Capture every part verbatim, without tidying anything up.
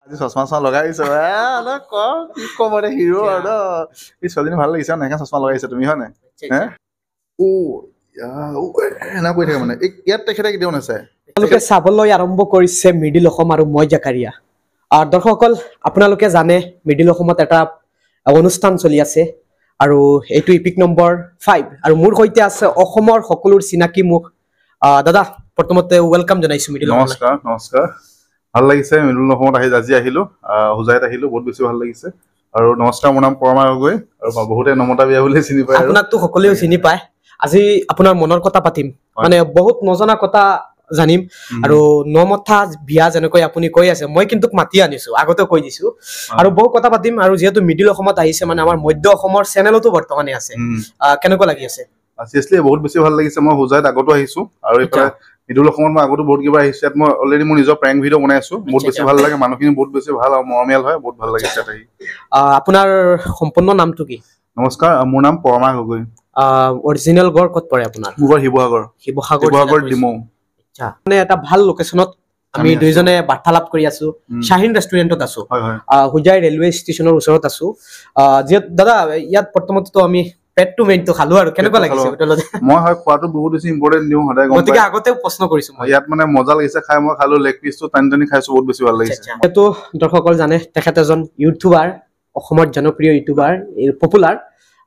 আজি চশমা চশমা লগাইছো এ অলপ ক কি কম দে হিৰো আৰু এই ছোৱালীজনী ভাল লাগিছে না চশমা লগাইছা তুমি হয় নাই হে ও এনা কৈ থাকে মানে ইয়াত তেখেতে কেতিয়াও নাচায় আপোনালোকে চাবলৈ আৰম্ভ কৰিছে মিডিল অসম আৰু মই জাকাৰিয়া আৰু দৰ্শকসকল আপোনালোকে জানে মিডিল অসমত এটা অনুষ্ঠান চলি আছে আৰু এইটো ইপিক নম্বৰ পাঁচ আৰু মোৰ সৈতে আছে অসমৰ সকলোৰ চিনাকি মুখ দাদা প্ৰথমতে ওয়েলকাম জনাইছো মিডিল অসম নমস্কাৰ নমস্কাৰ ভাল লাগিছে মিডিল অসমত আহি আজি আহিলো হুজাইত আহিলো বহুত বেছি ভাল লাগিছে আৰু নমস্কাৰ মোৰ নাম পৰমা গগৈ আৰু বহুতে নমতা বিয়া বুলি চিনি পায় আপোনাকতো সকলোৱে চিনি পায় আজি আপোনাৰ মনৰ কথা পাতিম মানে বহুত নজনা কথা জানিম আৰু নমতা বিয়া যেনেকৈ আপুনি কৈ আছে মই কিন্তু মাতি আনিছো আগতে কৈ দিছো আৰু বহু কথা পাতিম আৰু যেহেতু মিডিল অসমত আহিছে মানে আমাৰ মধ্য অসমৰ চেনেলতো বৰ্তমানে আছে কেনেকৈ লাগি আছে সিৰিয়াসলি বহুত বেছি ভাল লাগিছে মই হুজাইত আগতো আহিছো আৰু এটা মিডিল অসমত মই আগতো বহুত কিবা আহিছে মই অলৰেডি মোৰ নিজৰ প্ৰেংক ভিডিঅ' বনাই আছো বহুত বেছি ভাল লাগে মানুহখিনি বহুত বেছি ভাল আৰু মৰমিয়াল হয় বহুত ভাল লাগিছে তাই আপোনাৰ সম্পূৰ্ণ নামটো কি নমস্কাৰ মোৰ নাম পৰমা গগৈ অৰিজিনেল গড় ক'ত পৰে আপোনাৰ মোৰ শিৱসাগৰ শিৱসাগৰ শিৱসাগৰ ডিমৌ আচ্ছা মানে এটা ভাল লোকেশনত আমি দুইজনে বাৰ্তালাপ কৰি আছো শাহিন ৰেষ্টুৰেণ্টত আছো হুজাই ৰেলৱে ষ্টেচনৰ ওচৰত আছো যে দাদা ইয়াত প্ৰথমতে আমি পেটটো মেইনটো খালো আৰু কেনেকুৱা লাগিছে হোটেলত মই হয় খোৱাটো বহুত বেছি ইম্পৰ্টেন্ট দিও সদায় গম গতিকে আগতেও প্ৰশ্ন কৰিছো মই ইয়াত মানে মজা লাগিছে খাই মই খালো লেগ পিছটো টানি টানি খাইছো বহুত বেছি ভাল লাগিছে এটো দৰ্শকসকল জানে তেখেত এজন ইউটিউবাৰ অসমৰ জনপ্ৰিয় ইউটিউবাৰ পপুলাৰ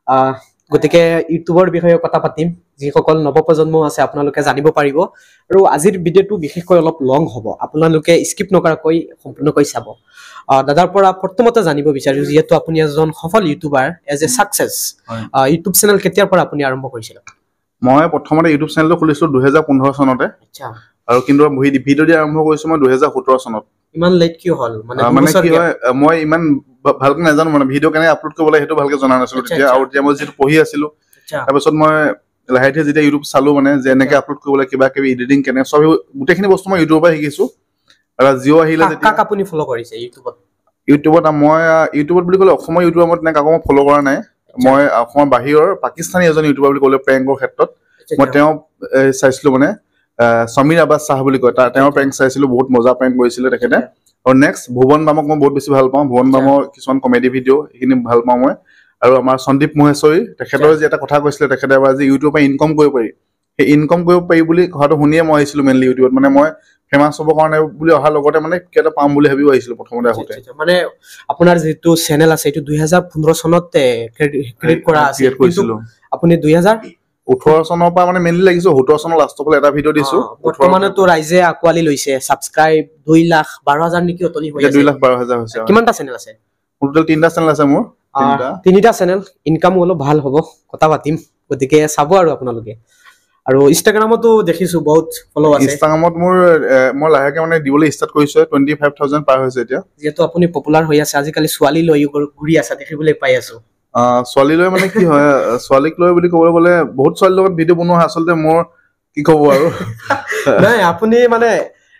গতিকে ইউটিউবৰ বিষয়ে কথা পাতিম যিসকল নৱপ্ৰজন্ম আছে আপোনালোকে জানিব পাৰিব আৰু আজিৰ ভিডিঅ'টো বিশেষকৈ অলপ লং হ'ব আপোনালোকে স্কিপ নকৰাকৈ সম্পূৰ্ণকৈ চাব দাদাৰ পৰা প্ৰথমতে জানিব বিচাৰিছো যিহেতু আপুনি এজন সফল YouTuber as a success YouTube channel কেতিয়াৰ পৰা আপুনি আৰম্ভ কৰিছিল মই প্ৰথমতে ইউটিউব চেনেলটো খুলিছিলো দুই হাজাৰ পোন্ধৰ চনতে আচ্ছা আৰু কিন্তু ভিডিঅ' দি আৰম্ভ কৰিছো মই দুই হাজাৰ সোতৰ চনত ইমান লেট কি হল মানে মানে কি হয় মই ইমান ভালকৈ নাজানো মানে ভিডিঅ' কেনে আপলোড কৰিব লাগে সেইটো ভালকৈ জনা নাছিলো তেতিয়া আৰু যেতিয়া মই যেটো পঢ়ি আছিলো তাৰপিছত মই লাহে লাহে যেতিয়া ইউটিউব চালো মানে যে এনেকৈ আপলোড কৰিব লাগে কিবা কিবি এডিটিং কেনে সব গোটেইখিনি বস্তু মই ইউটিউবৰ পৰা শিকিছো আৰু জিঅ' আহিলে যেতিয়া কাক আপুনি ফলো কৰিছে ইউটিউবত ইউটিউবত মই ইউটিউবত বুলি ক'লে অসমৰ ইউটিউবৰ মই তেনেকৈ কাকো মই ফলো কৰা নাই মই অসমৰ বাহিৰৰ পাকিস্তানী এজন ইউটিউবাৰ বুলি ক'লে প্ৰেংকৰ ক্ষেত্ৰত মই তেওঁ চাইছিলো মানে সমীৰ আব্বাছ শাহ বুলি কয় তাৰ তেওঁৰ প্ৰেংক চাইছিলো বহুত মজা প্ৰেংক কৰিছিলে তেখেতে আৰু নেক্সট ভুৱন বামক মই বহুত বেছি ভাল পাওঁ ভুৱন বামৰ কিছুমান কমেডি ভিডিঅ' এইখিনি ভাল পাওঁ মই আৰু আমাৰ সন্দীপ মহেশ্বৰী তেখেতৰ যে এটা কথা কৈছিলে তেখেতে এবাৰ যে ইউটিউবৰ পৰা ইনকম কৰিব পাৰি সেই ইনকম কৰিব পাৰি বুলি কথাটো শুনিয়ে মই আহিছিলো মেইনলি ইউটিউবত মানে মই ফেমাছ হ'বৰ কাৰণে বুলি অহাৰ লগতে মানে কিবা পাম বুলি ভাবিও আহিছিলো প্ৰথমতে আহোঁতে মানে আপোনাৰ যিটো চেনেল আছে এইটো দুই হাজাৰ পোন্ধৰ চনত ক্ৰিয়েট কৰা আছিল কিন্তু আপুনি দুই হাজাৰ ওঠৰ চনৰ পৰা মানে মেইনলি লাগিছে সোতৰ চনৰ লাষ্টৰ ফালে এটা ভিডিঅ' দিছো বৰ্তমানেতো ৰাইজে আঁকোৱালি লৈছে ছাবস্ক্ৰাইব দুই লাখ বাৰ হাজাৰ নেকি অতনি হৈ আছে দুই লাখ বাৰ হাজাৰ হৈছে কিমানটা চেনেল আছে টোটেল তিনিটা চেনেল আছে মোৰ তিনিটা চেনেল ইনকাম অলপ ভাল হ'ব কথা পাতিম গতিকে চাব আৰু আপোনালোকে আৰু ইনষ্টাগ্ৰামতো দেখিছো বহুত ফলো আছে ইনষ্টাগ্ৰামত মোৰ মই লাহেকে মানে দিবলৈ ষ্টাৰ্ট কৰিছো পঁচিছ হাজাৰ পাৰ হৈছে এতিয়া যেহেতু আপুনি পপুলাৰ হৈ আছে আজিকালি ছোৱালী লৈ ঘূৰি আছে দেখিবলৈ পাই আছো ছোৱালী লৈ মানে কি হয় ছোৱালীক লৈ বুলি ক'বলৈ গ'লে বহুত ছোৱালীৰ লগত ভিডিঅ' বনোৱা আচলতে মোৰ কি ক'ব আৰু নাই আপুনি মানে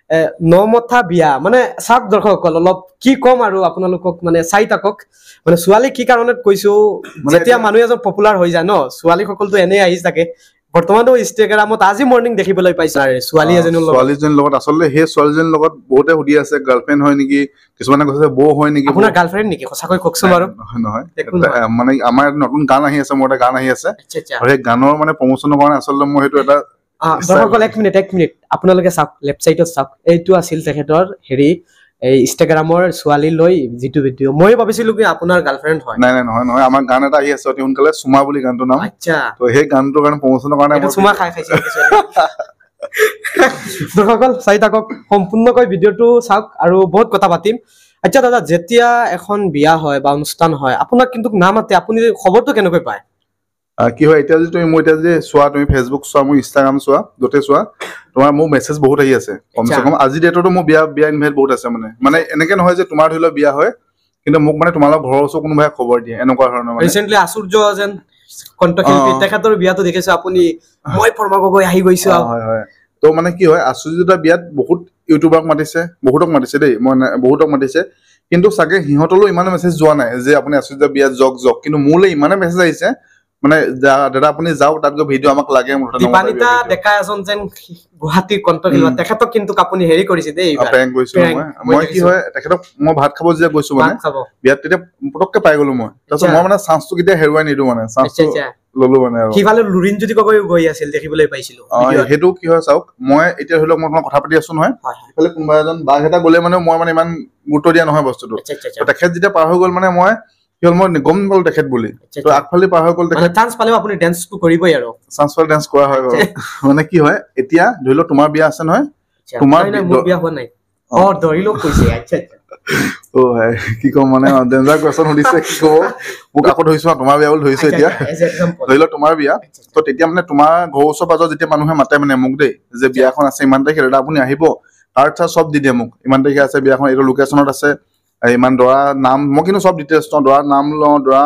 নমতা বিয়া মানে চাওক দৰ্শকসকল অলপ কি কম আৰু আপোনালোকক মানে চাই থাকক মানে ছোৱালী কি কাৰণত কৈছো যেতিয়া মানুহ এজন পপুলাৰ হৈ যায় ন ছোৱালী সকলতো এনেই আহি থাকে বৰ্তমানো ইনষ্টাগ্ৰামত আজি মৰ্নিং দেখিবলৈ পাইছো ছোৱালী এজনীৰ লগত ছোৱালীজনীৰ লগত আচলতে সেই ছোৱালীজনীৰ লগত বহুতে সুধি আছে গাৰ্লফ্ৰেণ্ড হয় নেকি কিছুমানে কৈছে বৌ হয় নেকি আপোনাৰ গাৰ্লফ্ৰেণ্ড নেকি সঁচাকৈ কওকচোন বাৰু নহয় মানে আমাৰ নতুন গান আহি আছে মোৰ এটা গান আহি আছে আৰু সেই গানৰ মানে প্ৰমোচনৰ কাৰণে আচলতে মই সেইটো এটা দৰ্শকসকল এক মিনিট এক মিনিট আপোনালোকে চাওক লেফ্ট চাইডত চাওক এইটো আছিল তেখেতৰ হেৰি এই ইনষ্টাগ্ৰামৰ ছোৱালী লৈ যিটো ভিডিঅ' মই ভাবিছিলো কি আপোনাৰ গাৰ্লফ্ৰেণ্ড হয় নাই নাই নহয় নহয় আমাৰ গান এটা আহি আছে অতি সোনকালে চুমা বুলি গানটোৰ নাম আচ্ছা তো সেই গানটোৰ কাৰণে প্ৰমোচনৰ কাৰণে মই চুমা খাই খাইছো দৰ্শকসকল চাই থাকক সম্পূৰ্ণকৈ ভিডিঅ'টো চাওক আৰু বহুত কথা পাতিম আচ্ছা দাদা যেতিয়া এখন বিয়া হয় বা অনুষ্ঠান হয় আপোনাক কিন্তু নাম মাতে আপুনি খবৰটো কেনেকৈ পায় কি হয় এতিয়া যদি তুমি মই এতিয়া যে চোৱা তুমি ফেচবুক চোৱা মোৰ ইনষ্টাগ্ৰাম চোৱা য'তে চোৱা তোমাৰ মোৰ মেছেজ বহুত আহি আছে কমচে কম আজি ডেটতো মোৰ বিয়া বিয়া ইনভাইট বহুত আছে মানে মানে এনেকে নহয় যে তোমাৰ ধৰি লওক বিয়া হয় কিন্তু মোক মানে তোমালোক ঘৰৰ ওচৰ কোনোবাই খবৰ দিয়ে এনেকুৱা ধৰণৰ মানে ৰিসেন্টলি আচুৰ্য যেন কণ্টেক্ট তেখেতৰ বিয়াটো দেখিছো আপুনি মই পৰমা গগৈ আহি গৈছো হয় হয় তো মানে কি হয় আচুৰ্যটা বিয়াত বহুত ইউটিউবাৰক মাতিছে বহুতক মাতিছে দেই মই বহুতক মাতিছে কিন্তু চাগে সিহঁতলৈ ইমান মেছেজ যোৱা নাই যে আপুনি আচুৰ্য বিয়াত জক জক কিন্তু মোলৈ ইমানে মেছেজ আহিছে মানে দাদা আপুনি যাওক তাত গৈ ভিডিঅ' আমাক লাগে দীপানিতা ডেকা এজন যেন গুৱাহাটীৰ কণ্ট্ৰল তেখেতক কিন্তু আপুনি হেৰি কৰিছে দেই প্ৰেংক কৰিছিলো মই মই কি হয় তেখেতক মই ভাত খাব যেতিয়া গৈছো মানে বিয়াত তেতিয়া পটককে পাই গলো মই তাৰপিছত মই মানে চান্সটো কেতিয়া হেৰুৱাই নিদিও মানে চান্সটো ললো মানে আৰু কিভালে লুৰিন যদি কবই গৈ আছিল দেখিবলৈ পাইছিলো সেইটো কি হয় চাওক মই এতিয়া ধৰি লওক মই তোমাক কথা পাতি আছো নহয় ইফালে কোনোবা এজন বাঘ এটা গ'লে মানে মই মানে ইমান গুৰুত্ব দিয়া নহয় বস্তুটো তেখেত যেতিয়া পাৰ হৈ গ'ল মানে মই কি হ'ল মই গম নাপালো তেখেত বুলি তো আগফালে পাৰ হৈ গ'ল তেখেত চান্স পালেও আপুনি ডেন্সটো কৰিবই আৰু চান্স পালে ডেন্স কৰা হয় মানে কি হয় এতিয়া ধৰি লওক তোমাৰ বিয়া আছে নহয় তোমাৰ বিয়া হোৱা নাই অ ধৰি লওক কৈছে আচ্ছা আচ্ছা ও ভাই কি কম মানে ডেঞ্জাৰ কোৱেশ্চন সুধিছে কি কব মোক আকৌ ধৰিছো তোমাৰ বিয়া বুলি ধৰিছো এতিয়া ধৰি লওক তোমাৰ বিয়া তো তেতিয়া মানে তোমাৰ ঘৰ ওচৰ পাজৰ যেতিয়া মানুহে মাতে মানে মোক দেই যে বিয়াখন আছে ইমান তাৰিখে দাদা আপুনি আহিব কাৰ্ড চাৰ্ড চব দি দিয়ে মোক ইমান তাৰিখে আছে বিয়াখন এইটো লোকেশ্যনত আছে ইমান দৰা নাম মই কিন্তু চব ডিটেইলছ লওঁ দৰাৰ নাম লওঁ দৰা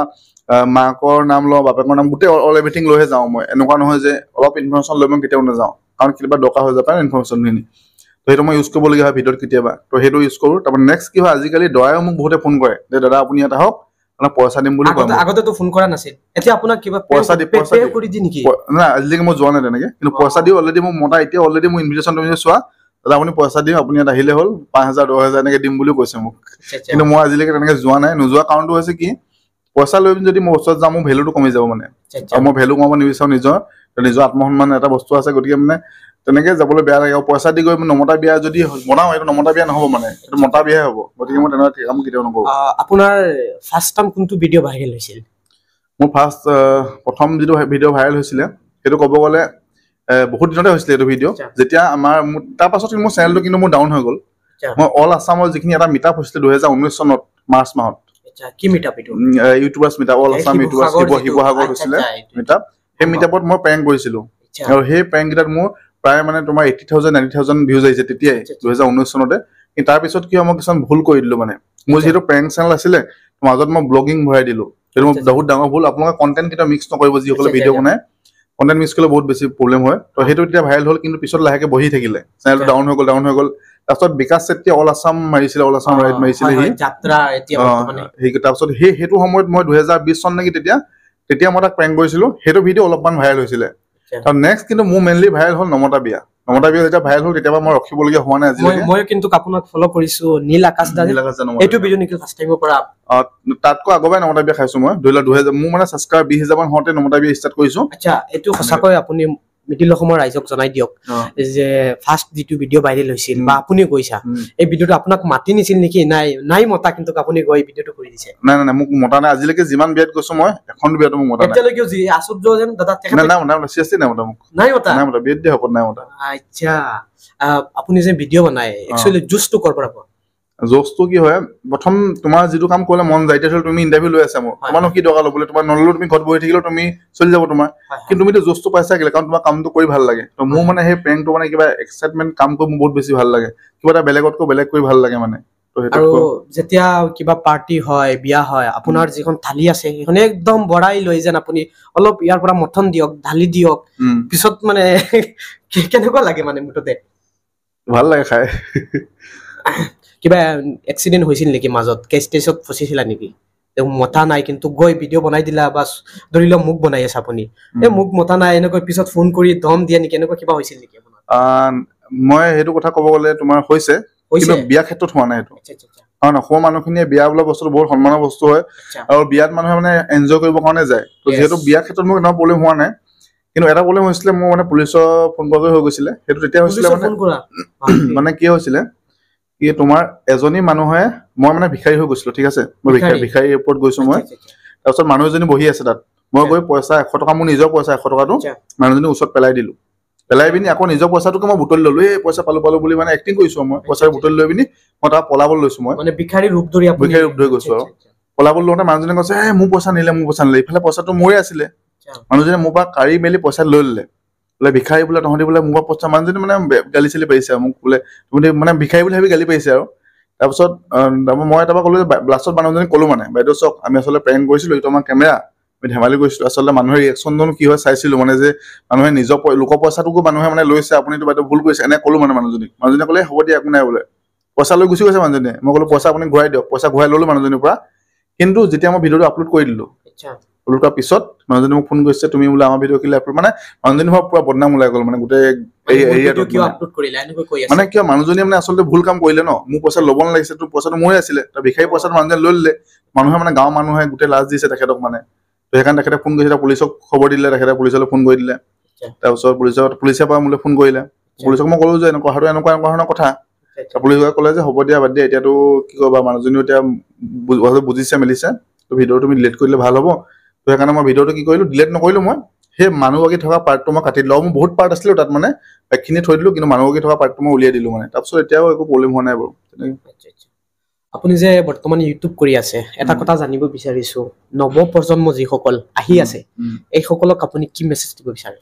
মাকৰ নাম লওঁ বাপেকৰ নাম গোটেই অল এভৰিথিং লৈহে যাওঁ মই এনেকুৱা নহয় যে অলপ ইনফৰমেশ্যন লৈ মই কেতিয়াও নাযাওঁ কাৰণ কেতিয়াবা দৰকাৰ হৈ যাব পাৰে ইনফৰমেশ্যনখিনি তো সেইটো মই ইউজ কৰিবলগীয়া হয় ভিডিঅ'ত কেতিয়াবা তো সেইটো ইউজ কৰোঁ তাৰপৰা নেক্সট কি হয় আজিকালি দৰাইও মোক বহুতে ফোন কৰে যে দাদা আপুনি ইয়াত আহক আপোনাক পইচা দিম বুলি কয় আগতেতো ফোন কৰা নাছিল এতিয়া আপোনাক কিবা পইচা দি পইচা কৰি দি নেকি না আজিলৈকে মই যোৱা নাই তেনেকে কিন্তু পইচা দিও অলৰেডি মোক মতা এতিয়া অলৰেডি মোৰ ইনভিটেশ্যন তুমি চোৱা দাদা আপুনি পইচা দিম আপুনি ইয়াত আহিলে হ'ল পাঁচ হাজাৰ দহ হাজাৰ এনেকে দিম বুলি কৈছে মোক কিন্তু মই আজিলৈকে তেনেকে যোৱা নাই নোযোৱা কাৰণটো হৈছে কি পইচা লৈ পিনি যদি মই ওচৰত যাওঁ মোৰ ভেলুটো কমি যাব মানে আৰু মই ভেলু কমাব নিবিচাৰোঁ নিজৰ নিজৰ আত্মসন্মান এটা বস্তু আছে গতিকে মানে তেনেকে যাবলৈ বেয়া লাগে আৰু পইচা দি গৈ নমতা বিয়া যদি বনাওঁ এইটো নমতা বিয়া নহ'ব মানে এইটো মতা বিয়াহে হ'ব গতিকে মই তেনেকুৱা কাম কেতিয়াও নকৰোঁ আপোনাৰ ফাৰ্ষ্ট টাইম কোনটো ভিডিঅ' ভাইৰেল হৈছিল মোৰ ফাৰ্ষ্ট প্ৰথম যিটো ভিডিঅ' ভাইৰেল হৈছিলে সেইটো ক'ব গ'লে বহুত দিনতে হৈছিলে এইটো ভিডিঅ' যেতিয়া আমাৰ তাৰ পাছত মোৰ চেনেলটো কিন্তু মোৰ ডাউন হৈ গ'ল মই অল আছামৰ যিখিনি এটা মিটআপ হৈছিলে দুহেজাৰ ঊনৈছ চনত মাৰ্চ মাহত কি মিটআপ এইটো YouTubers meetup all Assam YouTubers শিৱসাগৰত হৈছিলে মিটআপ সেই মিটআপত মই প্ৰেংক কৰিছিলোঁ আৰু সেই প্ৰেংক কেইটাত মোৰ প্ৰায় মানে তোমাৰ eighty thousand ninety thousand views আহিছে তেতিয়াই দুহেজাৰ ঊনৈছ চনতে কিন্তু তাৰপিছত কি হয় মই কিছুমান ভুল কৰি দিলোঁ মানে মোৰ যিহেতু প্ৰেংক চেনেল আছিলে মাজত মই ব্লগিং ভৰাই দিলোঁ সেইটো মোৰ বহুত ডাঙৰ ভুল আপোনালোকে কণ্টেণ্ট কেতিয়াও মিক্স নকৰিব যিসকলে ভিডিঅ' বনায় কণ্টেণ্ট মিক্স কৰিলে বহুত বেছি প্ৰব্লেম হয় তো সেইটো এতিয়া ভাইৰেল হ'ল কিন্তু পিছত লাহেকৈ বহি থাকিলে চেনেলটো ডাউন হৈ গ'ল ডাউন হৈ গ'ল তাৰপিছত বিকাশ চেত্ৰীয়ে অল আছাম মাৰিছিলে অল আছাম ৰাইড মাৰিছিলে সি সেই তাৰপিছত সেই সেইটো সময়ত মই দুহেজাৰ বিশ চন নেকি তেতিয়া তেতিয়া মই তাক প্ৰেংক কৰিছিলোঁ সেইটো ভিডিঅ' অলপমান ভাইৰেল হৈছিলে আৰু নেক্সট কিন্তু মোৰ মেইনলি ভাইৰেল হ'ল নমতা বিয়া নমতা বিয়া যেতিয়া ভাইৰেল হ'ল তেতিয়াবা মই ৰখিবলগীয়া হোৱা নাই আজিলৈকে মই কিন্তু আপোনাক ফ'ল' কৰিছোঁ নীল আকাশ দা নীল আকাশ দা এইটো ভিডিঅ' নেকি ফাৰ্ষ্ট টাইমৰ পৰা তাতকৈ আগৰবাৰ নমতা বিয়া খাইছোঁ মই ধৰি লওক দুহেজাৰ মোৰ মানে ছাবস্ক্ৰাইব বিশ হাজাৰ মান হওঁতে নমতা বিয়া ষ্টাৰ্ট কৰিছোঁ আচ্ছা এইটো সঁচাকৈ আপুনি মিডিল অসমৰ ৰাইজক জনাই দিয়ক যে ফাৰ্ষ্ট যিটো ভিডিঅ' ভাইৰেল হৈছিল বা আপুনি কৈছা এই ভিডিঅ'টো আপোনাক মাতি নিছিল নেকি নাই নাই মতা কিন্তু আপুনি গৈ ভিডিঅ'টো কৰি দিছে নাই নাই মোক মতা নাই আজিলৈকে যিমান বিয়াত গৈছোঁ মই এখন বিয়াতো মোক মতা নাই এতিয়ালৈকে যি আচুৰ্য যেন দাদা নাই নাই নাই চিৰিয়াছলি নাই মতা মোক নাই মতা নাই মতা বিয়াত দিয়া হ'ব নাই মতা আচ্ছা আপুনি যে ভিডিঅ' বনায় একচুৱেলি জুচটো ক'ৰ পৰা পাব জোচটো কি হয় প্ৰথম তোমাৰ যিটো কাম কৰিলে মন যায় এতিয়া তুমি ইণ্টাৰভিউ লৈ আছা মোৰ তোমাৰনো কি দৰকাৰ ল'বলৈ তোমাৰ নল'লেও তুমি ঘৰত বহি থাকিলেও তুমি চলি যাব তোমাৰ কিন্তু তুমিতো জোচটো পাইছা কেলে কাৰণ তোমাৰ কামটো কৰি ভাল লাগে তো মোৰ মানে সেই প্ৰেংকটো মানে কিবা এক্সাইটমেণ্ট কাম কৰি মোৰ বহুত বেছি ভাল লাগে কিবা এটা বেলেগতকৈ বেলেগ কৰি ভাল লাগে মানে আৰু যেতিয়া কিবা পাৰ্টি হয় বিয়া হয় আপোনাৰ যিখন থালি আছে সেইখন একদম বঢ়াই লৈ যেন আপুনি অলপ ইয়াৰ পৰা মথন দিয়ক ঢালি দিয়ক পিছত মানে কেনেকুৱা লাগে মানে মুঠতে ভাল লাগে খাই কিবা এক্সিডেণ্ট হৈছিল নেকি মাজত কেছ টেছত ফচিছিলা নেকি মতা নাই কিন্তু গৈ ভিডিঅ' বনাই দিলা বা ধৰি লওক মোক বনাই আছে আপুনি এই মোক মতা নাই এনেকৈ পিছত ফোন কৰি দম দিয়ে নেকি এনেকুৱা কিবা হৈছিল নেকি আপোনাৰ মই সেইটো কথা ক'ব গ'লে তোমাৰ হৈছে কিন্তু বিয়া ক্ষেত্ৰত হোৱা নাই সেইটো কাৰণ অসমৰ মানুহখিনিয়ে বিয়া বোলা বস্তুটো বহুত সন্মানৰ বস্তু হয় আৰু বিয়াত মানুহে মানে এনজয় কৰিবৰ কাৰণে যায় তো যিহেতু বিয়া ক্ষেত্ৰত মোৰ এনেকুৱা প্ৰব্লেম হোৱা নাই কিন্তু এটা প্ৰব্লেম হৈছিলে মোৰ মানে পুলিচৰ ফোন কল হৈ গৈছিলে সেইটো তেতিয়া হৈছিলে মানে মানে কি হৈছিলে কি তোমাৰ এজনী মানুহে মই মানে ভিখাৰী হৈ গৈছিলোঁ ঠিক আছে মই ভিখাৰী ভিখাৰী এয়াৰপৰ্ট গৈছোঁ মই তাৰপিছত মানুহ এজনী বহি আছে তাত মই গৈ পইচা এশ টকা মোৰ নিজৰ পইচা এশ টকাটো মানুহজনী ওচৰত পেলাই দিলোঁ পেলাই পিনি আকৌ নিজৰ পইচাটোকে মই বুটলি ল'লোঁ এই পইচা পালোঁ পালোঁ বুলি মানে এক্টিং কৰিছোঁ মই পইচা বুটলি লৈ পিনি মই তাৰ পলাবলৈ লৈছোঁ মই মানে ভিখাৰী ৰূপ ধৰি ভিখাৰী ৰূপ ধৰি গৈছোঁ আৰু পলাবলৈ লওঁতে মানুহজনে কৈছে এই মোৰ পইচা নিলে মোৰ পইচা নিলে ইফালে পইচাটো মোৰে আছিলে মানুহজনে মোৰ পৰা কাঢ়ি মেলি পইচা লৈ ল'লে বোলে ভিখাৰী বোলে তহঁতি বোলে মোৰ পৰা পইচা মানুহজনী মানে গালি চালি পাৰিছে আৰু মোক বোলে তুমি মানে ভিখাৰী বুলি ভাবি গালি পাৰিছে আৰু তাৰপিছত মই তাৰপৰা ক'লোঁ যে লাষ্টত মানুহজনী ক'লোঁ মানে বাইদেউ চাওক আমি আচলতে প্ৰেংক কৰিছিলোঁ এইটো আমাৰ কেমেৰা আমি ধেমালি কৰিছিলোঁ আচলতে মানুহৰ ৰিয়েকশ্যনটো কি হয় চাইছিলোঁ মানে যে মানুহে নিজৰ লোকৰ পইচাটোকো মানুহে মানে লৈছে আপুনিতো বাইদেউ ভুল কৰিছে এনে ক'লোঁ মানে মানুহজনীক মানুহজনীয়ে ক'লে হ'ব দিয়া একো নাই বোলে পইচা লৈ গুচি গৈছে মানুহজনীয়ে মই ক'লোঁ পইচা আপুনি ঘূৰাই দিয়ক পইচা ঘূৰাই ল'লোঁ মানুহজনীৰ পৰা কিন্তু যেতিয়া মই ভিডিঅ'টো আপলোড কৰি দিলোঁ আপলোড কৰাৰ পিছত মানুহজনে মোক ফোন কৰিছে তুমি বোলে আমাৰ ভিডিঅ' কিলে আপলোড মানে মানুহজনী হোৱা পুৰা বদনাম ওলাই গ'ল মানে গোটেই এৰিয়াটোত মানে কিয় মানুহজনীয়ে মানে আচলতে ভুল কাম কৰিলে ন মোৰ পইচা ল'ব নালাগিছে তোৰ পইচাটো মোৰে আছিলে তাৰ ভিক্ষাৰী পইচাটো মানুহজনে লৈ ল'লে মানুহে মানে গাঁৱৰ মানুহে গোটেই লাজ দিছে তেখেতক মানে তো সেইকাৰণে তেখেতে ফোন কৰিছে পুলিচক খবৰ দিলে তেখেতে পুলিচলৈ ফোন কৰি দিলে তাৰপিছত পুলিচত পুলিচে পৰা মোলৈ ফোন কৰিলে পুলিচক মই ক'লো যে এনেকুৱা কথাটো এনেকুৱা এনেকুৱা ধৰণৰ কথা পুলিচে ক'লে যে হ'ব দিয়া বাদ দিয়া এতিয়াতো কি ক'বা মানুহজনীও এতিয়া বুজিছে মেলিছে তো ভিডিঅ'টো তুমি ডিলিট কৰিলে ভাল হ'ব তো সেইকাৰণে মই ভিডিঅ'টো কি কৰিলোঁ ডিলিট নকৰিলোঁ মই সেই মানুহগৰাকী থকা পাৰ্টটো মই কাটি দিলোঁ মোৰ বহুত পাৰ্ট আছিলে তাত মানে একখিনি থৈ দিলোঁ কিন্তু মানুহগৰাকী থকা পাৰ্টটো মই উলিয়াই দিলোঁ মানে তাৰপিছত এতিয়াও একো প্ৰব্লেম হোৱা নাই বাৰু আপুনি যে বৰ্তমান ইউটিউব কৰি আছে এটা কথা জানিব বিচাৰিছো নৱ প্ৰজন্ম যিসকল আহি আছে এইসকলক আপুনি কি মেছেজ দিব বিচাৰে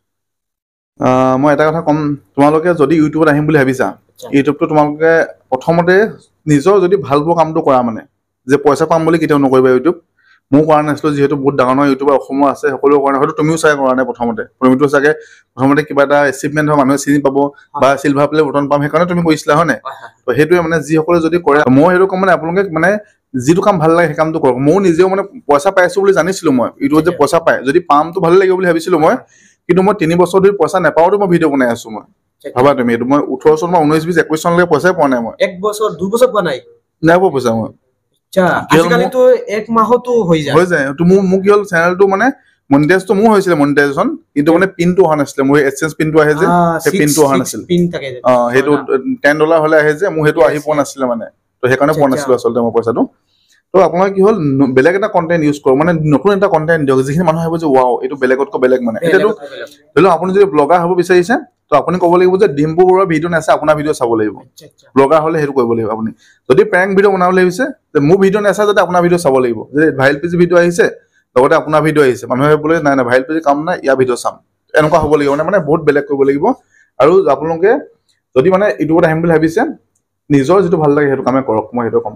মই এটা কথা ক'ম তোমালোকে যদি ইউটিউবত আহিম বুলি ভাবিছা ইউটিউবটো তোমালোকে প্ৰথমতে নিজৰ যদি ভাল পোৱা কামটো কৰা মানে যে পইচা পাম বুলি কেতিয়াও নকৰিবা ইউটিউব মোৰ কৰা নাছিলো যিহেতু বহুত ডাঙৰ ডাঙৰ ইউটিউবাৰ অসমৰ আছে সকলো কৰা নাই হয়তো তুমিও চাই কৰা নাই প্ৰথমতে তুমিতো চাগে প্ৰথমতে কিবা এটা এচিভমেণ্ট হয় মানুহে চিনি পাব বা চিলভাৰ প্লে বটন পাম সেইকাৰণে তুমি কৰিছিলা হয় নাই তো সেইটোৱে মানে যিসকলে যদি কৰে মই সেইটো কম মানে আপোনালোকে মানে যিটো কাম ভাল লাগে সেই কামটো কৰক ময়ো নিজেও মানে পইচা পাইছো বুলি জানিছিলো মই ইউটিউবত যে পইচা পায় যদি পামটো ভালে লাগিব বুলি ভাবিছিলো মই কিন্তু মই তিনি বছৰ ধৰি পইচা নাপাওঁতো মই ভিডিঅ' বনাই আছো মই ভাবা তুমি এইটো মই ওঠৰ চন মই ঊনৈশ বিশ একৈশ চনলৈকে পইচাই পোৱা নাই মই এক বছৰ দুই বছৰ পোৱা নাই নাই পোৱা পইচা মই আজিকালিতো এক মাহতো হৈ যায় হৈ যায় তো মোৰ মোক কি হ'ল চেনেলটো মানে মনিটাইজটো মোৰ হৈছিলে মনিটাইজেশ্যন কিন্তু মানে পিনটো অহা নাছিলে মোৰ এডচেন্স পিনটো আহে যে সেই পিনটো অহা নাছিল অ সেইটো টেন ডলাৰ হ'লে আহে যে মোৰ সেইটো আহি পোৱা নাছিলে মানে তো সেইকাৰণে পোৱা নাছিলো আচলতে মই পইচাটো তো আপোনাৰ কি হ'ল বেলেগ এটা কণ্টেণ্ট ইউজ কৰক মানে নতুন এটা কণ্টেণ্ট দিয়ক যিখিনি মানুহ আহিব যে ৱাও এইটো বেলেগতকৈ বেলেগ মানে এতিয়াতো ধৰি লওক আপুনি যদি ব্লগাৰ হ'ব বিচাৰিছে তো আপুনি ক'ব লাগিব যে ডিম্পু বৰুৱাৰ ভিডিঅ' নাচাই আপোনাৰ ভিডিঅ' চাব লাগিব ব্লগাৰ হ'লে সেইটো কৰিব লাগিব আপুনি যদি প্ৰেংক ভিডিঅ' বনাবলৈ ভাবিছে যে মোৰ ভিডিঅ' নাচাই যাতে আপোনাৰ ভিডিঅ' চাব লাগিব যে ভাইৰেল পেজ ভিডিঅ' আহিছে লগতে আপোনাৰ ভিডিঅ' আহিছে মানুহে বোলে নাই নাই ভাইৰেল পেজ কাম নাই ইয়াৰ ভিডিঅ' চাম এনেকুৱা হ'ব লাগিব মানে বহুত বেলেগ কৰিব লাগিব আৰু আপোনালোকে যদি মানে ইউটিউবত আহিম বুলি ভাবিছে নিজৰ যিটো ভাল লাগে সেইটো কামে কৰক মই সেইটো ক'ম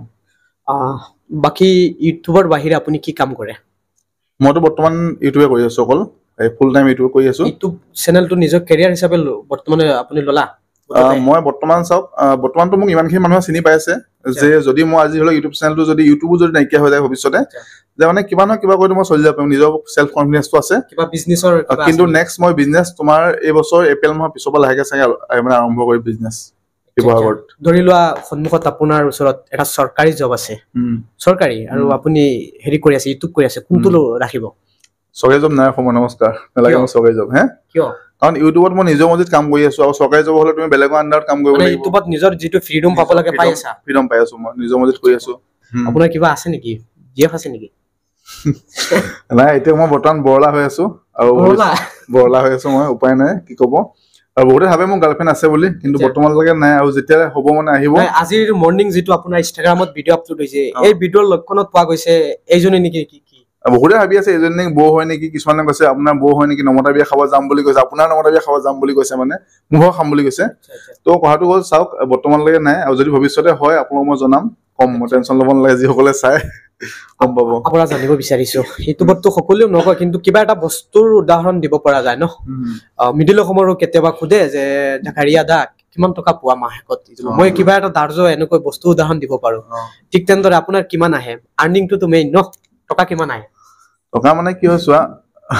বাকি ইউটিউবৰ বাহিৰে আপুনি কি কাম কৰে মইতো বৰ্তমান ইউটিউবে কৰি আছো অকল ফুল টাইম ইউটিউব কৰি আছো ইউটিউব চেনেলটো নিজৰ কেৰিয়াৰ হিচাপে বৰ্তমানে আপুনি ললা মই বৰ্তমান চাওক বৰ্তমানতো মোক ইমানখিনি মানুহে চিনি পাইছে যে যদি মই আজি হলো ইউটিউব চেনেলটো যদি ইউটিউবো যদি নাইকিয়া হৈ যায় ভৱিষ্যতে যে মানে কিবা নহয় কিবা কৰি মই চলি যাব পাৰিম নিজৰ চেল্ফ কনফিডেন্সটো আছে কিবা বিজনেছৰ কিন্তু নেক্সট মই বিজনেছ তোমাৰ এই বছৰ এপ্ৰিল মাহৰ পিছৰ পৰা লাহেকে চাগে মানে আৰম্ভ কৰি বিজনেছ ধৰি লোৱা সন্মুখত আপোনাৰ ওচৰত এটা চৰকাৰী জব আছে চৰকাৰী আৰু আপুনি হেৰি কৰি আছে ইউটিউব কৰি আছে কোনটো ৰাখিব চৰকাৰী জব নাই সময় নমস্কাৰ নালাগে মই চৰকাৰী জব হে কিয় কাৰণ ইউটিউবত মই নিজৰ মজিত কাম কৰি আছো আৰু চৰকাৰী জব হলে তুমি বেলেগৰ আন্ডাৰত কাম কৰিব লাগিব ইউটিউবত নিজৰ যিটো ফ্ৰীডম পাব লাগে পাই আছা ফ্ৰীডম পাই আছো মই নিজৰ মজিত কৰি আছো আপোনাৰ কিবা আছে নেকি জিএফ আছে নেকি নাই এতিয়া মই বৰ্তমান বৰলা হৈ আছো আৰু বৰলা হৈ আছো মই উপায় নাই কি ক'ব আৰু বহুতে ভাবে মোৰ গাৰ্লফ্ৰেণ্ড আছে বুলি কিন্তু বৰ্তমানলৈকে নাই আৰু যেতিয়া হ'ব মানে আহিব আজিৰ মৰ্নিং যিটো আপোনাৰ ইনষ্টাগ্ৰামত ভিডিঅ' আপলোড হৈছে এই ভিডিঅ'ৰ লক্ষণত পোৱা গৈছে এইজনী নেকি কি কি বহুতে ভাবি আছে এইজনী বৌ হয় নেকি কিছুমানে কৈছে আপোনাৰ বৌ হয় নেকি নমতা বিয়া খাব যাম বুলি কৈছে আপোনাৰ নমতা বিয়া খাব যাম বুলি কৈছে মানে মোৰ খাম বুলি কৈছে তো কথাটো হ'ল চাওক বৰ্তমানলৈকে নাই আৰু যদি ভৱিষ্যতে হয় আপোনাক মই জনাম কম মই টেনশ্যন ল'ব নালাগে যিসকলে চাই গম পাব আপোনাৰ জানিব বিচাৰিছো ইউটিউবতো সকলোৱে নকয় কিন্তু কিবা এটা বস্তুৰ উদাহৰণ দিব পৰা যায় ন মিডিল অসমৰো কেতিয়াবা সোধে যে ঢাকাৰীয়া দা কিমান টকা পোৱা মাহেকত মই কিবা এটা দাৰ্জ এনেকৈ বস্তু উদাহৰণ দিব পাৰো ঠিক তেনেদৰে আপোনাৰ কিমান আহে আৰ্নিংটো মেইন ন টকা কিমান আহে টকা মানে কি হয় চোৱা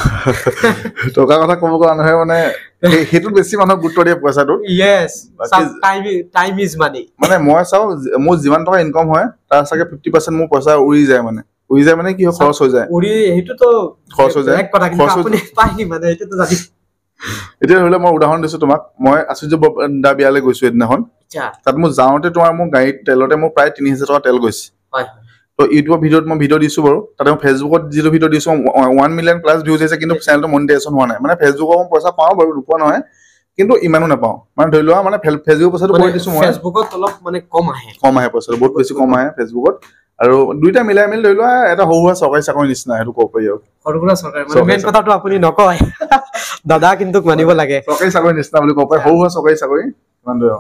টকা কথা ক'ব গ'লে নহয় মানে সেইটো বেছি মানুহক গুৰুত্ব দিয়ে পইচাটো yes time time is money মানে মই চাওঁ মোৰ যিমান টকা ইনকাম হয় তাৰ চাগে ফিফটি পাৰ্চেণ্ট মোৰ পইচা উৰি যায় মানে উৰি যায় মানে কি হয় খৰচ হৈ যায় উৰি সেইটোতো খৰচ হৈ যায় খৰচ আপুনি পাইনি মানে এইটোতো জানি এতিয়া ধৰি লওক মই উদাহৰণ দিছো তোমাক মই আচুৰ্য দা বিয়ালৈ গৈছো এদিনাখন তাত মোৰ যাওঁতে তোমাৰ মোৰ গাড়ীত তেলতে মোৰ প্ৰায় তিনি হাজাৰ টকা তেল গৈছে তো ইউটিউবৰ ভিডিঅ'ত মই ভিডিঅ' দিছো বাৰু তাতে মই ফেচবুকত যিটো ভিডিঅ' দিছো ওৱান মিলিয়ন প্লাছ ভিউজ হৈছে কিন্তু চেনেলটো মনিটাইজেশ্যন হোৱা নাই মানে ফেচবুকৰ মই পইচা পাওঁ বাৰু নোপোৱা নহয় কিন্তু ইমানো নাপাওঁ মানে ধৰি লোৱা মানে ফেচবুকৰ পইচাটো কৰি দিছো মই ফেচবুকত অলপ মানে কম আহে কম আহে পইচাটো বহুত বেছি কম আহে ফেচবুকত আৰু দুইটা মিলাই মিলি ধৰি লোৱা এটা সৰু সুৰা চৰকাৰী চাকৰি নিচিনা সেইটো ক'ব পাৰি আৰু সৰু সুৰা চৰকাৰী মানে মেইন কথাটো আপুনি নকয় দাদা কিন্তু মানিব লাগে চৰকাৰী চাকৰি নিচিনা বুলি ক'ব পাৰি সৰু সুৰা চৰকাৰী চাকৰি ইমান দূৰ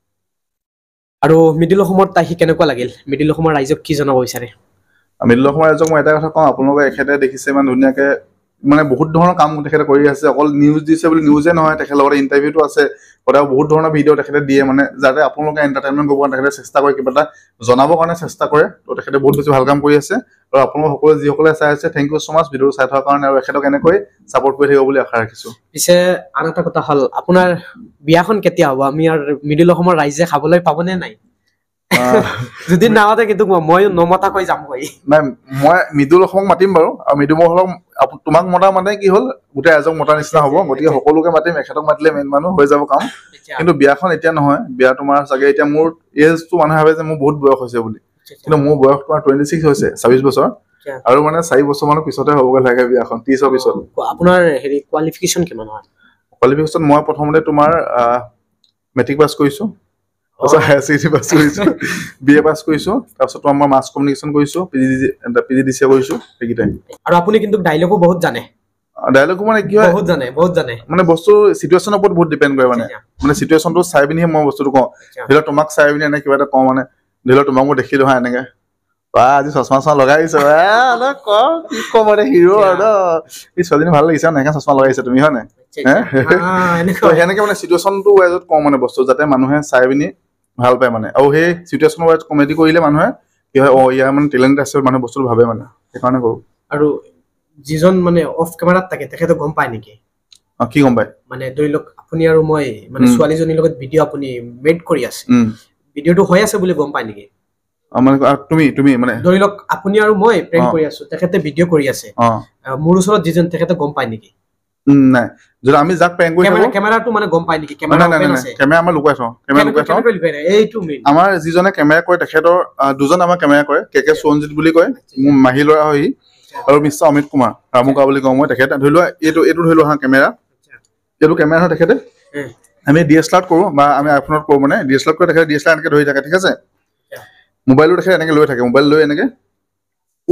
আৰু মিডিল অসমত আহি কেনেকুৱা লাগিল মিডিল অসমৰ ৰাইজক কি জনাব বিচাৰে মিডিল অসমৰ ৰাইজক মই এটা কথা কওঁ আপোনালোকে এখেতে দেখিছে ইমান ধুনীয়াকে মানে বহুত ধৰণৰ কাম তেখেতে কৰি আছে অকল নিউজ দিছে বুলি নিউজে নহয় তেখেতৰ লগতে ইণ্টাৰভিউটো আছে সদায় বহুত ধৰণৰ ভিডিঅ' তেখেতে দিয়ে মানে যাতে আপোনালোকে এণ্টাৰটেইনমেণ্ট কৰিব তেখেতে চেষ্টা কৰে কিবা এটা জনাবৰ কাৰণে চেষ্টা কৰে তো তেখেতে বহুত বেছি ভাল কাম কৰি আছে আৰু আপোনালোক সকলোৱে যিসকলে চাই আছে থেংক ইউ ছ' মাছ ভিডিঅ'টো চাই থকাৰ কাৰণে আৰু এখেতক এনেকৈ ছাপোৰ্ট কৰি থাকিব বুলি আশা ৰাখিছোঁ পিছে আন এটা কথা হ'ল আপোনাৰ বিয়াখন কেতিয়া হ'ব আমি আৰু মিডিল অসমৰ ৰাইজে খাবলৈ পাবনে নাই যদি নামাতে কিন্তু মই নমতাকৈ যাম গৈ নাই মই মৃদুল অসমক মাতিম বাৰু আৰু মৃদুল অসমক তোমাক মতা মানে কি হ'ল গোটেই এজক মতা নিচিনা হ'ব গতিকে সকলোকে মাতিম এখেতক মাতিলে মেইন মানুহ হৈ যাব কাম কিন্তু বিয়াখন এতিয়া নহয় বিয়া তোমাৰ চাগে এতিয়া মোৰ এজটো মানুহে ভাবে যে মোৰ বহুত বয়স হৈছে বুলি কিন্তু মোৰ বয়স তোমাৰ টুৱেণ্টি ছিক্স হৈছে ছাব্বিছ বছৰ আৰু মানে চাৰি বছৰ মানৰ পিছতে হ'বগৈ লাগে বিয়াখন ত্ৰিছৰ পিছত আপোনাৰ হেৰি কোৱালিফিকেশ্যন কিমান হয় কোৱালিফিকেশ্যন মই প্ৰথমতে তোমাৰ মেট্ৰিক পাছ কৰিছোঁ তাৰপিছত হায়াৰ ছেকেণ্ডেৰী পাছ কৰিছোঁ বি এ পাছ কৰিছোঁ তাৰপিছত মই মাছ কমিউনিকেশ্যন কৰিছোঁ P G P G D C A কৰিছোঁ সেইকেইটাই আৰু আপুনি কিন্তু ডাইলগো বহুত জানে ডাইলগো মানে কি হয় বহুত জানে বহুত জানে মানে বস্তু চিটুৱেশ্যনৰ ওপৰত বহুত ডিপেণ্ড কৰে মানে মানে চিটুৱেশ্যনটো চাই পিনিহে মই বস্তুটো কওঁ ধৰি লওক তোমাক চাই পিনি এনে কিবা এটা কওঁ মানে ধৰি লওক তোমাক মই দেখিলোঁ হা এনেকে বা আজি চশমা চশমা লগাই আহিছে ক কি কম মানে হিৰো আৰু ন এই ছোৱালীজনী ভাল লাগিছে এনেকে চশমা লগাইছে তুমি হয় নাই সেনেকে মানে চিটুৱেশ্যনটো ৱাইজত কওঁ মানে বস্তু যাতে মানুহে চাই পিনি ভাল পায় মানে আৰু সেই চিটুৱেশ্যন ৱাইজ কমেডি কৰিলে মানুহে কি হয় অ ইয়াৰ মানে টেলেণ্ট আছে মানে বস্তুটো ভাবে মানে সেইকাৰণে কৰোঁ আৰু যিজন মানে অফ কেমেৰাত থাকে তেখেতে গম পায় নেকি কি গম পায় মানে ধৰি লওক আপুনি আৰু মই মানে ছোৱালীজনীৰ লগত ভিডিঅ' আপুনি মেড কৰি আছে ভিডিঅ'টো হৈ আছে বুলি গম পায় নেকি মানে তুমি তুমি মানে ধৰি লওক আপুনি আৰু মই প্ৰেংক কৰি আছো তেখেতে ভিডিঅ' কৰি আছে মোৰ ওচৰত যিজন তেখেতে গম পায় নেকি নাই যদি আমি যাক প্ৰেংক কৰি থাকো কেমেৰাটো মানে গম পায় নেকি কেমেৰা ওপেন আছে কেমেৰা আমাৰ লুকাই থওঁ কেমেৰা লুকাই থওঁ এইটো মেইন আমাৰ যিজনে কেমেৰা কৰে তেখেতৰ দুজন আমাৰ কেমেৰা কৰে কে কে সুৰঞ্জিত বুলি কয় মোৰ মাহী ল'ৰা হয় আৰু মিষ্টাৰ অমিত কুমাৰ ৰামুকা বুলি কওঁ মই তেখেতে ধৰি লোৱা এইটো এইটো ধৰি লোৱা হা কেমেৰা এইটো কেমেৰা হয় তেখেতে আমি ডি এছ এল আৰত কৰোঁ বা আমি আইফোনত কৰোঁ মানে ডি এছ এল আৰত কৰি তেখেতে ডি এছ এল আৰ এনেকৈ ধৰি থাকে ঠিক আছে মোবাইলটো তেখেতে এনেকৈ লৈ থাকে মোবাইল লৈ এনেকৈ অ'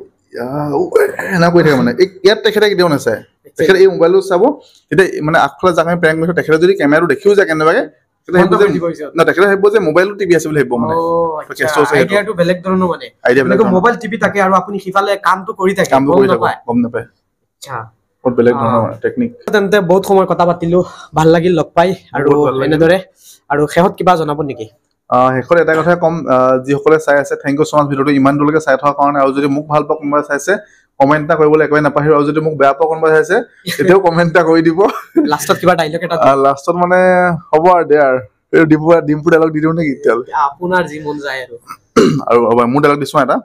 এনেকুৱা কৰি থাকে মানে এই ইয়াত তেখেতে কেতিয়াও নাচায় তেখেতে এই মোবাইলটো চাব তেতিয়া মানে আগফালে যাক আমি প্ৰেংক কৰিছোঁ তেখেতে যদি কেমেৰাটো দেখিও যায় কেনেবাকৈ তেখেতে ভাবিব যে মোবাইলটো টিভি আছে বুলি ভাবিব মানে আইডিয়াটো বেলেগ ধৰণৰ মানে আইডিয়া মোবাইল টিভি থাকে আৰু আপুনি সিফালে কামটো কৰি থাকে কামটো কৰি থাকে গম নাপায় আচ্ছা বহুত বেলেগ ধৰণৰ টেকনিক তেন্তে বহুত সময় কথা পাতিলো ভাল লাগিল লগ পাই আৰু এনেদৰে আৰু শেষত কিবা জনাব নেকি শেষত এটা কথাই ক'ম যিসকলে চাই আছে থেংক ইউ ছ' মাছ ভিডিঅ'টো ইমান দূৰলৈকে চাই থকাৰ কাৰণে আৰু যদি মোক ভাল পোৱা কোনোবাই চাইছে কমেণ্ট এটা কৰিবলৈ একেবাৰে নাপাহৰিব আৰু যদি মোক বেয়া পোৱা কোনোবাই চাইছে তেতিয়াও কমেণ্ট এটা কৰি দিব লাষ্টত কিবা ডাইলগ এটা লাষ্টত মানে হ'ব আৰু দে আৰু ডিম্পু ডিম্পু ডাইলগ দি দিওঁ নেকি তেতিয়াহ'লে আপোনাৰ যি মন যায় আৰু আৰু মোৰ ডাইলগ দিছোঁ এটা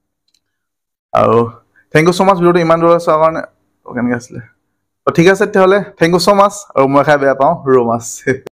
আৰু থেংক ইউ ছ' মাছ ভিডিঅ'টো ইমান দূৰলৈ চোৱাৰ কাৰণে কেনেকৈ আছিলে ঠিক আছে তেতিয়াহ'লে থেংক ইউ ছ' মাছ আৰু মই খাই বেয়া পাওঁ ৰৌ মাছ